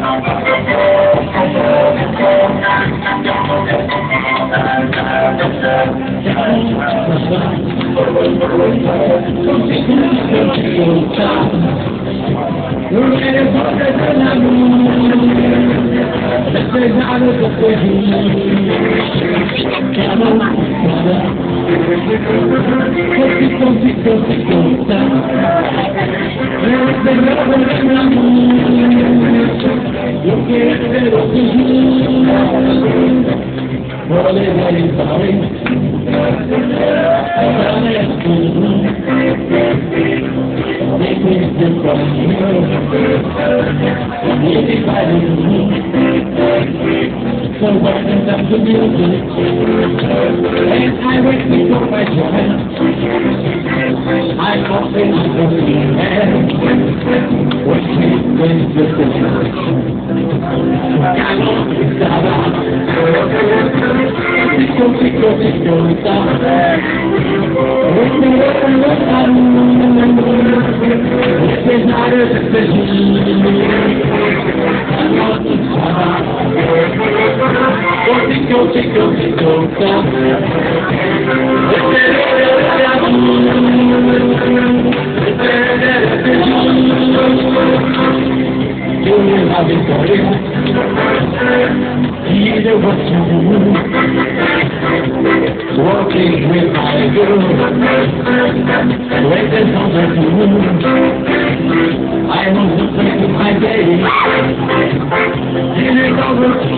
So welcome to music, and I wait for my joy. I open the hand, watching when you either what you do, walking with my girl, waiting on the moon. I want to play with my baby, and I over to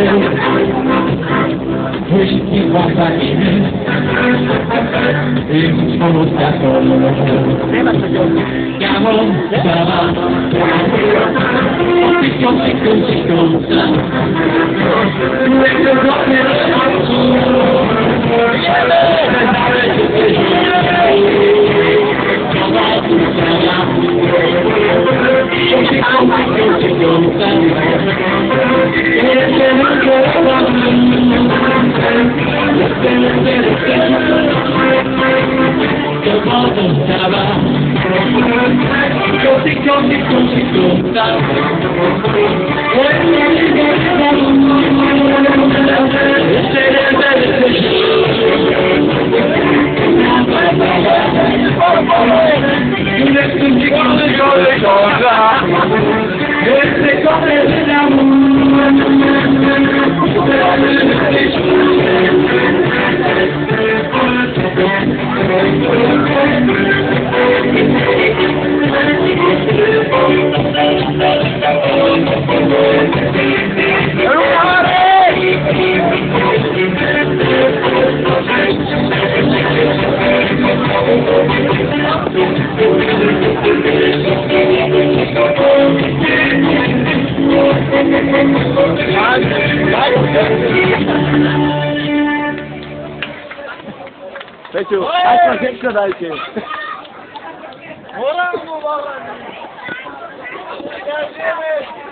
wish it was like me. It's almost that come on, Peciu, hai pra gente que dá aqui. Morango, malandro.